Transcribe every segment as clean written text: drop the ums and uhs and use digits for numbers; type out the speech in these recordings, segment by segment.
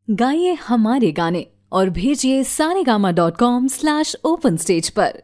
गाइए हमारे गाने और भेजिए saregama.com/open-stage पर।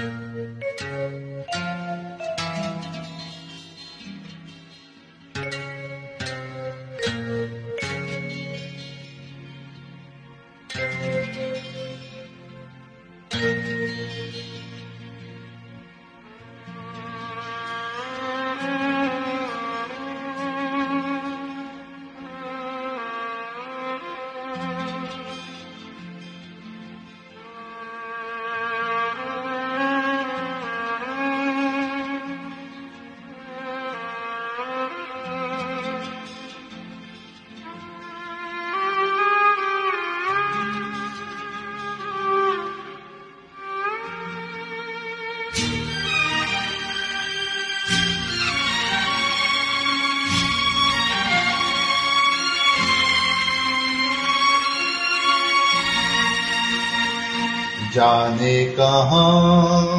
जाने कहाँ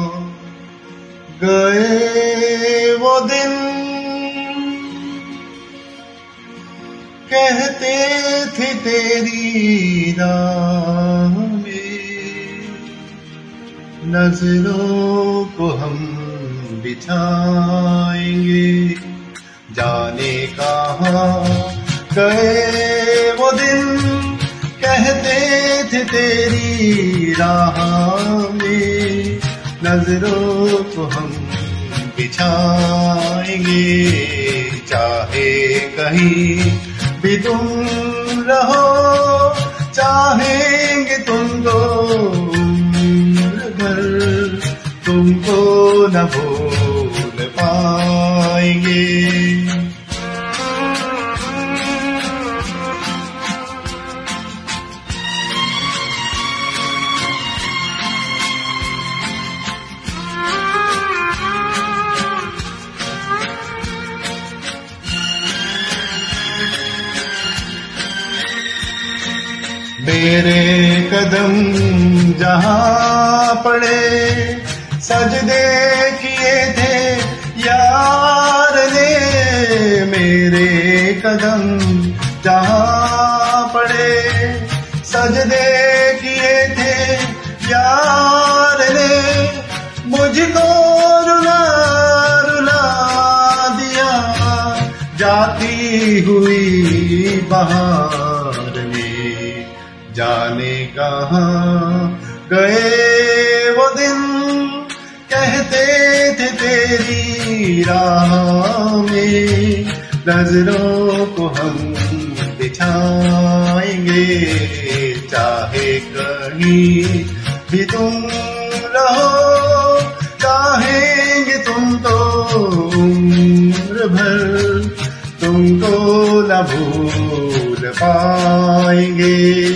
गए वो दिन, कहते थे तेरी राह में नजरों को हम बिछाएंगे। जाने कहाँ गए वो दिन, कहते थे तेरी राह में नजरों को हम बिछाएंगे। चाहे कहीं भी तुम रहो, चाहेंगे तुमको उम्र भर, तुमको न भूल पाएंगे। मेरे कदम जहाँ पड़े, सजदे किए थे यार ने। मेरे कदम जहाँ पड़े, सजदे किए थे यार ने। मुझको रुला रुला दिया जाती हुई बहार ने। जाने कहाँ गए वो दिन, कहते थे तेरी राह में नजरों को हम बिछाएंगे। चाहे कहीं भी तुम रहो, चाहेंगे तुम तो उम्र भर, तुमको न भूल पाएंगे।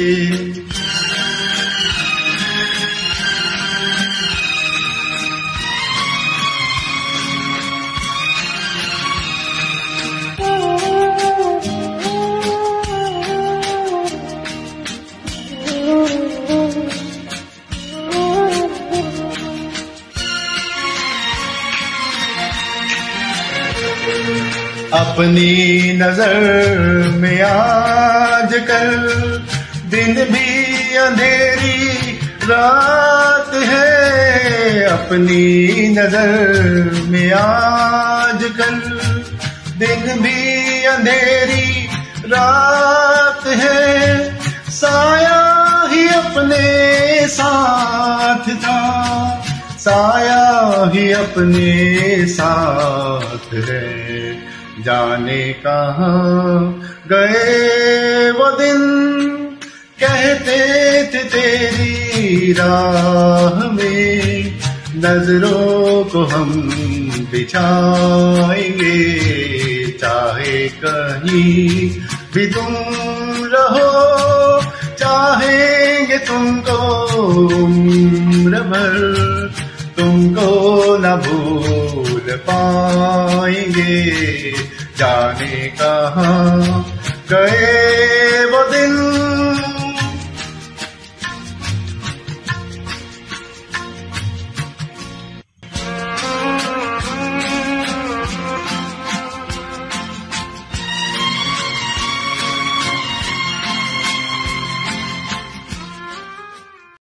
अपनी नजर में आजकल दिन भी अंधेरी रात है। अपनी नजर में आजकल दिन भी अंधेरी रात है। साया ही अपने साथ था, साया ही अपने साथ है। जाने कहाँ गए वो दिन, कहते थे तेरी राह में नजरों को हम बिछाएंगे। चाहे कहीं भी तुम रहो, चाहेंगे तुमको उम्र भर, तुमको न भूल पाएंगे। जाने कहाँ गए वो दिन,